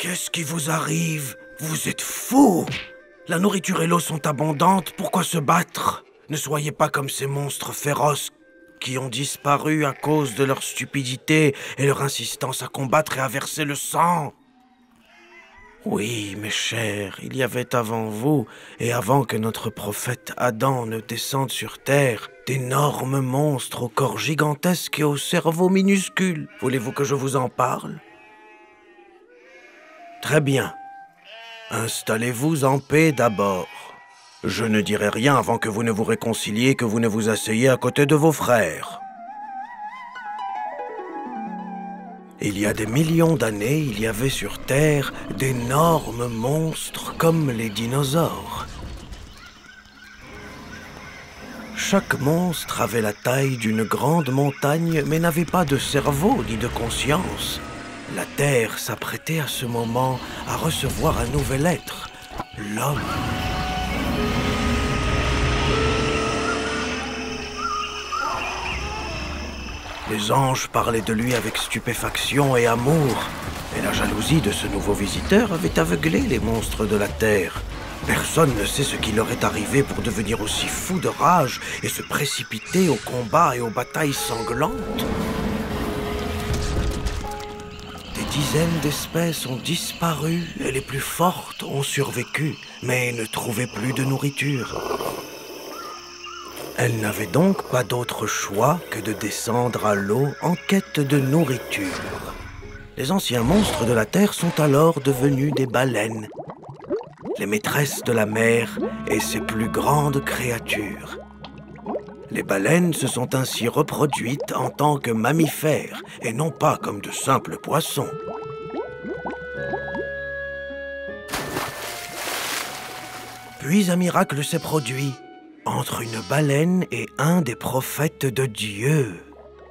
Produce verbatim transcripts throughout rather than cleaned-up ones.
Qu'est-ce qui vous arrive? Vous êtes fous! La nourriture et l'eau sont abondantes, pourquoi se battre? Ne soyez pas comme ces monstres féroces qui ont disparu à cause de leur stupidité et leur insistance à combattre et à verser le sang. Oui, mes chers, il y avait avant vous, et avant que notre prophète Adam ne descende sur terre, d'énormes monstres au corps gigantesque et au cerveau minuscule. Voulez-vous que je vous en parle? Très bien. Installez-vous en paix d'abord. Je ne dirai rien avant que vous ne vous réconciliez, que vous ne vous asseyez à côté de vos frères. Il y a des millions d'années, il y avait sur Terre d'énormes monstres comme les dinosaures. Chaque monstre avait la taille d'une grande montagne, mais n'avait pas de cerveau ni de conscience. La Terre s'apprêtait à ce moment à recevoir un nouvel être, l'homme. Les anges parlaient de lui avec stupéfaction et amour, et la jalousie de ce nouveau visiteur avait aveuglé les monstres de la terre. Personne ne sait ce qui leur est arrivé pour devenir aussi fous de rage et se précipiter aux combats et aux batailles sanglantes. Des dizaines d'espèces ont disparu et les plus fortes ont survécu, mais ne trouvaient plus de nourriture. Elles n'avaient donc pas d'autre choix que de descendre à l'eau en quête de nourriture. Les anciens monstres de la Terre sont alors devenus des baleines, les maîtresses de la mer et ses plus grandes créatures. Les baleines se sont ainsi reproduites en tant que mammifères et non pas comme de simples poissons. Puis un miracle s'est produit entre une baleine et un des prophètes de Dieu.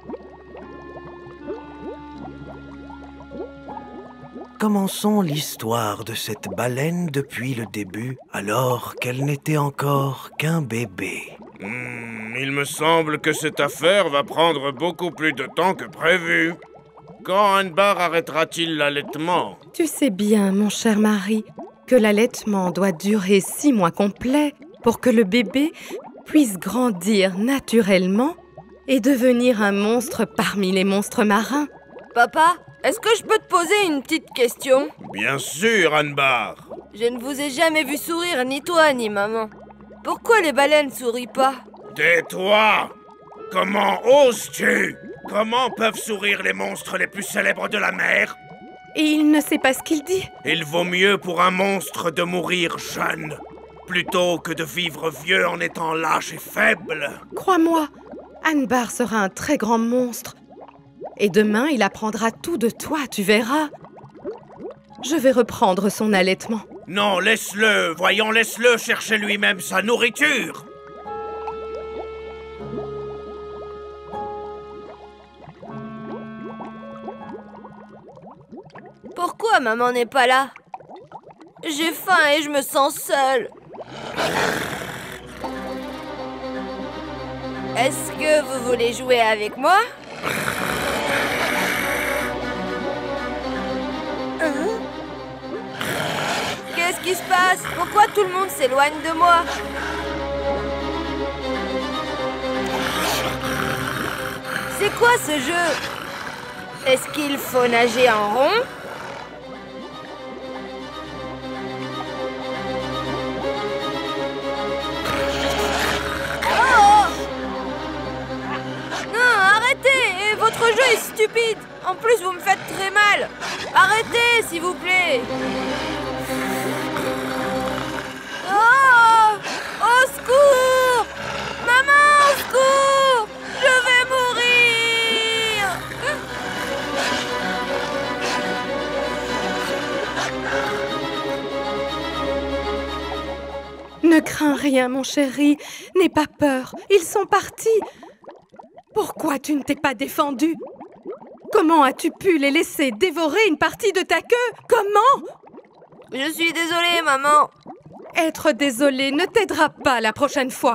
Commençons l'histoire de cette baleine depuis le début, alors qu'elle n'était encore qu'un bébé. Hmm, il me semble que cette affaire va prendre beaucoup plus de temps que prévu. Quand Anbar arrêtera-t-il l'allaitement? Tu sais bien, mon cher mari, que l'allaitement doit durer six mois complets pour que le bébé puisse grandir naturellement et devenir un monstre parmi les monstres marins. Papa, est-ce que je peux te poser une petite question? Bien sûr, Anbar. Je ne vous ai jamais vu sourire, ni toi, ni maman. Pourquoi les baleines sourient pas? Tais-toi! Comment oses-tu? Comment peuvent sourire les monstres les plus célèbres de la mer? Et il ne sait pas ce qu'il dit. Il vaut mieux pour un monstre de mourir jeune, plutôt que de vivre vieux en étant lâche et faible. Crois-moi, Anbar sera un très grand monstre. Et demain, il apprendra tout de toi, tu verras. Je vais reprendre son allaitement. Non, laisse-le. Voyons, laisse-le chercher lui-même sa nourriture. Pourquoi maman n'est pas là? J'ai faim et je me sens seule. Est-ce que vous voulez jouer avec moi? Hein? Qu'est-ce qui se passe? Pourquoi tout le monde s'éloigne de moi? C'est quoi ce jeu? Est-ce qu'il faut nager en rond? Votre jeu est stupide. En plus, vous me faites très mal. Arrêtez, s'il vous plaît. Oh! Au secours! Maman, au secours! Je vais mourir! Ne crains rien, mon chéri. N'aie pas peur. Ils sont partis. Pourquoi tu ne t'es pas défendu? Comment as-tu pu les laisser dévorer une partie de ta queue? Comment? Je suis désolée, maman. Être désolée ne t'aidera pas la prochaine fois.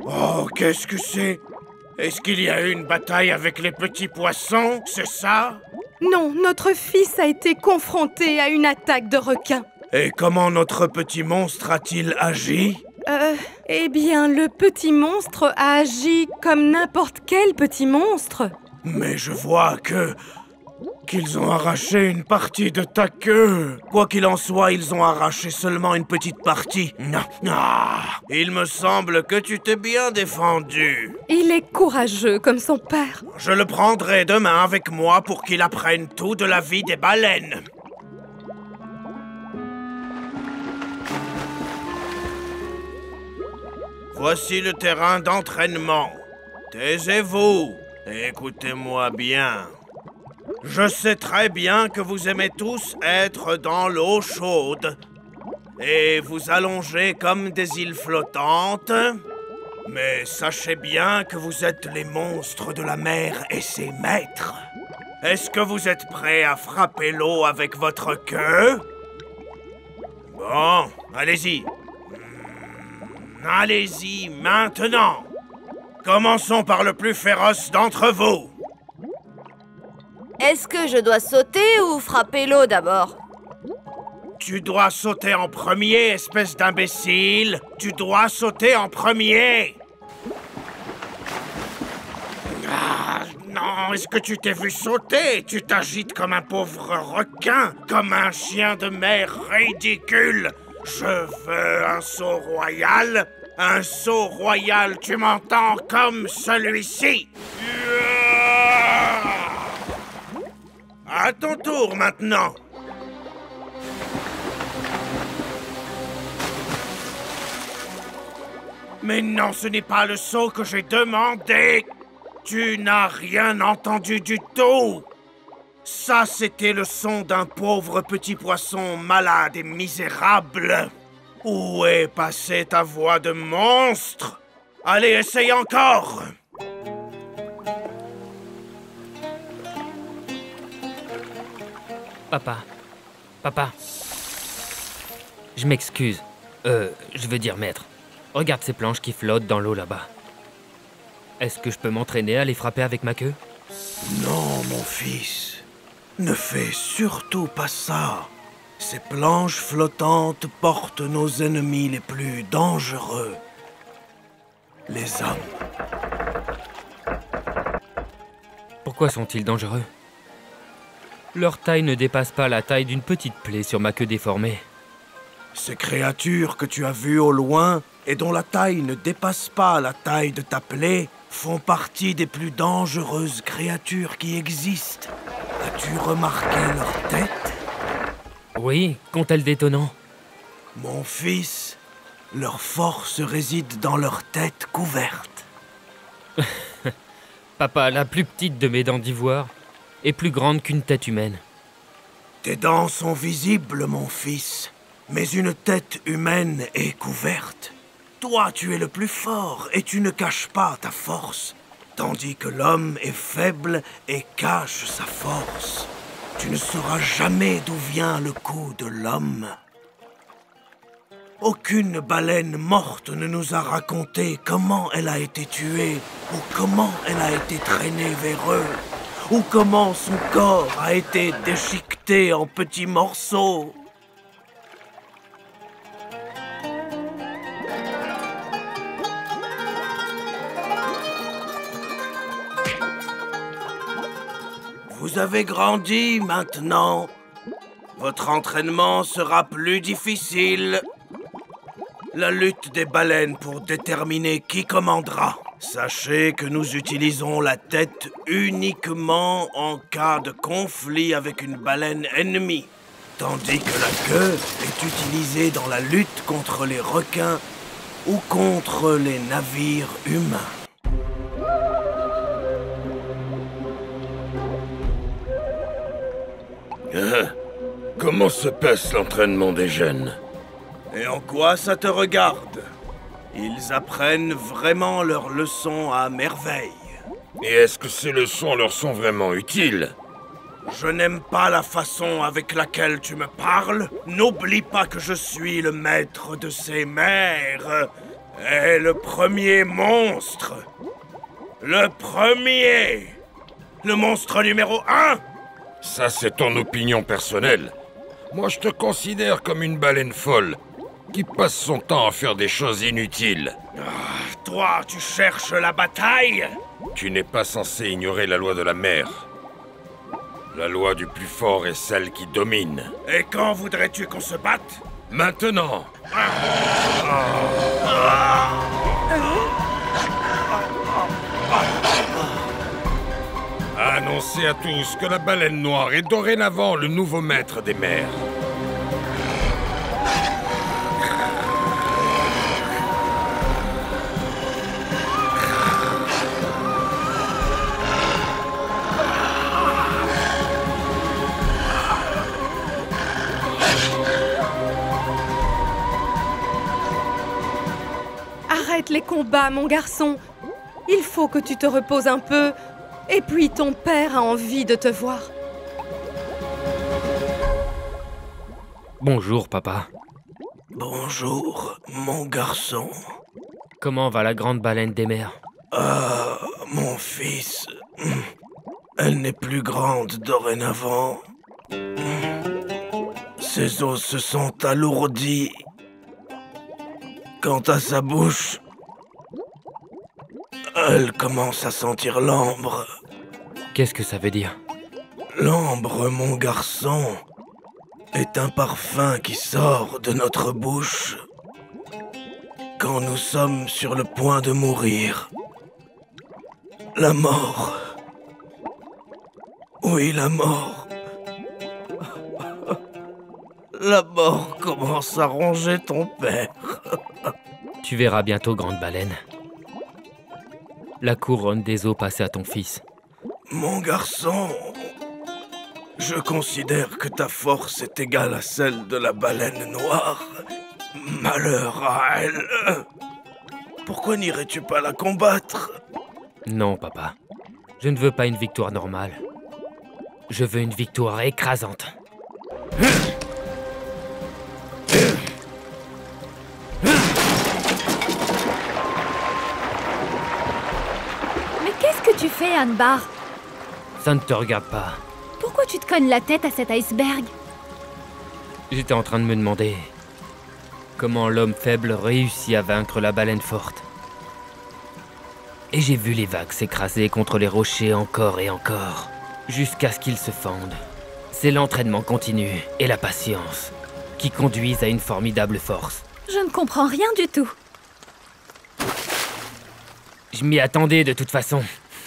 Oh, qu'est-ce que c'est? Est-ce qu'il y a eu une bataille avec les petits poissons, c'est ça? Non, notre fils a été confronté à une attaque de requins. Et comment notre petit monstre a-t-il agi? Euh, eh bien, le petit monstre a agi comme n'importe quel petit monstre. Mais je vois que... qu'ils ont arraché une partie de ta queue. Quoi qu'il en soit, ils ont arraché seulement une petite partie. Ah, il me semble que tu t'es bien défendu. Il est courageux comme son père. Je le prendrai demain avec moi pour qu'il apprenne tout de la vie des baleines. Voici le terrain d'entraînement. Taisez-vous et écoutez-moi bien. Je sais très bien que vous aimez tous être dans l'eau chaude et vous allonger comme des îles flottantes. Mais sachez bien que vous êtes les monstres de la mer et ses maîtres. Est-ce que vous êtes prêts à frapper l'eau avec votre queue? Bon, allez-y. Allez-y, maintenant. Commençons par le plus féroce d'entre vous. Est-ce que je dois sauter ou frapper l'eau d'abord? Tu dois sauter en premier, espèce d'imbécile. Tu dois sauter en premier. Ah, non, est-ce que tu t'es vu sauter? Tu t'agites comme un pauvre requin, comme un chien de mer ridicule. Je veux un saut royal. Un saut royal, tu m'entends, comme celui-ci. À ton tour maintenant. Mais non, ce n'est pas le saut que j'ai demandé. Tu n'as rien entendu du tout. Ça, c'était le son d'un pauvre petit poisson malade et misérable. Où est passée ta voix de monstre? Allez, essaye encore. Papa, papa, je m'excuse. Euh, je veux dire maître. Regarde ces planches qui flottent dans l'eau là-bas. Est-ce que je peux m'entraîner à les frapper avec ma queue? Non, mon fils. Ne fais surtout pas ça. Ces planches flottantes portent nos ennemis les plus dangereux. Les hommes. Pourquoi sont-ils dangereux? Leur taille ne dépasse pas la taille d'une petite plaie sur ma queue déformée. Ces créatures que tu as vues au loin et dont la taille ne dépasse pas la taille de ta plaie font partie des plus dangereuses créatures qui existent. As-tu remarqué leur tête? Oui, qu'ont-elles d'étonnant? Mon fils, leur force réside dans leur tête couverte. Papa, la plus petite de mes dents d'ivoire est plus grande qu'une tête humaine. Tes dents sont visibles, mon fils, mais une tête humaine est couverte. Toi, tu es le plus fort et tu ne caches pas ta force, tandis que l'homme est faible et cache sa force. Tu ne sauras jamais d'où vient le coup de l'homme. Aucune baleine morte ne nous a raconté comment elle a été tuée, ou comment elle a été traînée vers eux, ou comment son corps a été déchiqueté en petits morceaux. Vous avez grandi maintenant. Votre entraînement sera plus difficile. La lutte des baleines pour déterminer qui commandera. Sachez que nous utilisons la tête uniquement en cas de conflit avec une baleine ennemie, tandis que la queue est utilisée dans la lutte contre les requins ou contre les navires humains. Hein? Comment se passe l'entraînement des jeunes? Et en quoi ça te regarde? Ils apprennent vraiment leurs leçons à merveille. Et est-ce que ces leçons leur sont vraiment utiles? Je n'aime pas la façon avec laquelle tu me parles. N'oublie pas que je suis le maître de ces mers. est le premier monstre. Le premier. Le monstre numéro un. Ça, c'est ton opinion personnelle. Moi, je te considère comme une baleine folle qui passe son temps à faire des choses inutiles. Ah, toi, tu cherches la bataille? Tu n'es pas censé ignorer la loi de la mer. La loi du plus fort est celle qui domine. Et quand voudrais-tu qu'on se batte? Maintenant! Annoncez à tous que la baleine noire est dorénavant le nouveau maître des mers. Arrête les combats, mon garçon. Il faut que tu te reposes un peu. Et puis ton père a envie de te voir. Bonjour, papa. Bonjour, mon garçon. Comment va la grande baleine des mers? Ah, mon fils. Elle n'est plus grande dorénavant. Ses os se sont alourdis. Quant à sa bouche, elle commence à sentir l'ambre. Qu'est-ce que ça veut dire? L'ambre, mon garçon, est un parfum qui sort de notre bouche quand nous sommes sur le point de mourir. La mort. Oui, la mort. La mort commence à ronger ton père. Tu verras bientôt, grande baleine. La couronne des eaux passée à ton fils. Mon garçon, je considère que ta force est égale à celle de la baleine noire. Malheur à elle. Pourquoi n'irais-tu pas la combattre? Non, papa. Je ne veux pas une victoire normale. Je veux une victoire écrasante. Qu'est-ce que tu fais, Anbar? Ça ne te regarde pas. Pourquoi tu te cognes la tête à cet iceberg? J'étais en train de me demander comment l'homme faible réussit à vaincre la baleine forte. Et j'ai vu les vagues s'écraser contre les rochers encore et encore, jusqu'à ce qu'ils se fondent. C'est l'entraînement continu et la patience qui conduisent à une formidable force. Je ne comprends rien du tout. Je m'y attendais de toute façon.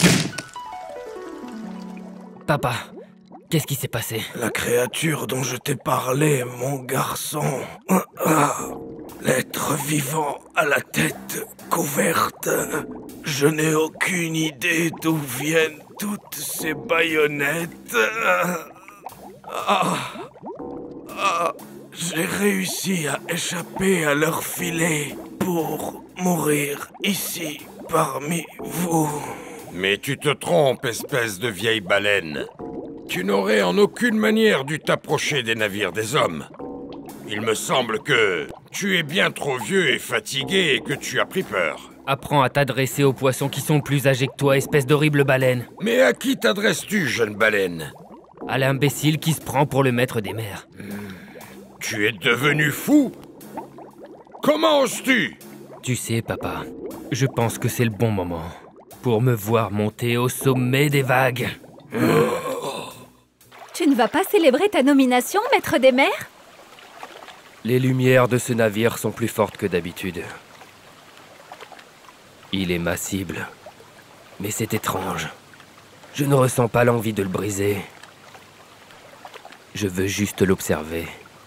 Papa, qu'est-ce qui s'est passé? La créature dont je t'ai parlé, mon garçon. L'être vivant à la tête couverte. Je n'ai aucune idée d'où viennent toutes ces baïonnettes. Ah, ah, j'ai réussi à échapper à leur filet pour mourir ici. Parmi vous. Mais tu te trompes, espèce de vieille baleine. Tu n'aurais en aucune manière dû t'approcher des navires des hommes. Il me semble que tu es bien trop vieux et fatigué et que tu as pris peur. Apprends à t'adresser aux poissons qui sont plus âgés que toi, espèce d'horrible baleine. Mais à qui t'adresses-tu, jeune baleine? À l'imbécile qui se prend pour le maître des mers. Tu es devenu fou? Comment oses-tu? Tu sais, papa, je pense que c'est le bon moment pour me voir monter au sommet des vagues. Tu ne vas pas célébrer ta nomination, maître des mers? Les lumières de ce navire sont plus fortes que d'habitude. Il est ma cible. Mais c'est étrange. Je ne ressens pas l'envie de le briser. Je veux juste l'observer.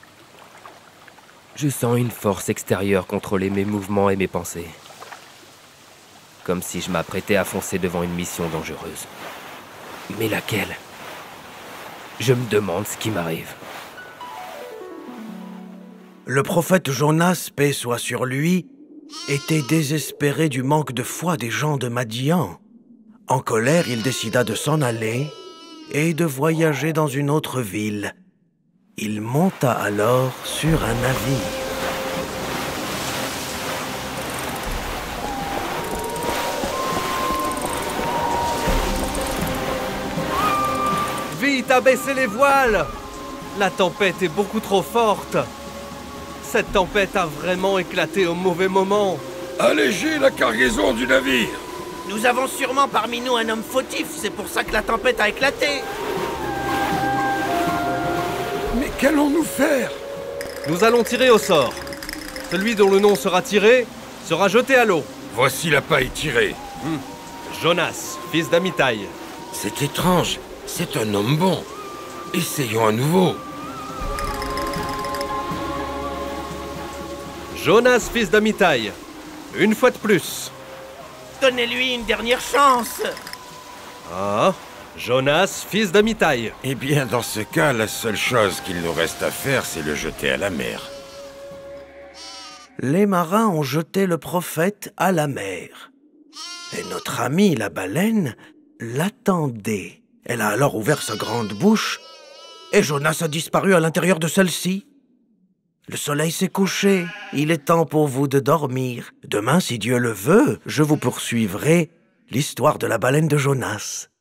Je sens une force extérieure contrôler mes mouvements et mes pensées. Comme si je m'apprêtais à foncer devant une mission dangereuse. Mais laquelle? Je me demande ce qui m'arrive. Le prophète Jonas, paix soit sur lui, était désespéré du manque de foi des gens de Madian. En colère, il décida de s'en aller et de voyager dans une autre ville. Il monta alors sur un navire. vite à baisser les voiles! La tempête est beaucoup trop forte. Cette tempête a vraiment éclaté au mauvais moment. Allégez la cargaison du navire! Nous avons sûrement parmi nous un homme fautif, c'est pour ça que la tempête a éclaté. Mais qu'allons-nous faire? Nous allons tirer au sort. Celui dont le nom sera tiré sera jeté à l'eau. Voici la paille tirée. Hmm. Jonas, fils d'Amitai. C'est étrange, c'est un homme bon. Essayons à nouveau. Jonas, fils d'Amitai. Une fois de plus. Donnez-lui une dernière chance. Ah, Jonas, fils d'Amitai. Eh bien, dans ce cas, la seule chose qu'il nous reste à faire, c'est le jeter à la mer. Les marins ont jeté le prophète à la mer. Et notre amie, la baleine, l'attendait. Elle a alors ouvert sa grande bouche, et Jonas a disparu à l'intérieur de celle-ci. Le soleil s'est couché, il est temps pour vous de dormir. Demain, si Dieu le veut, je vous poursuivrai l'histoire de la baleine de Jonas.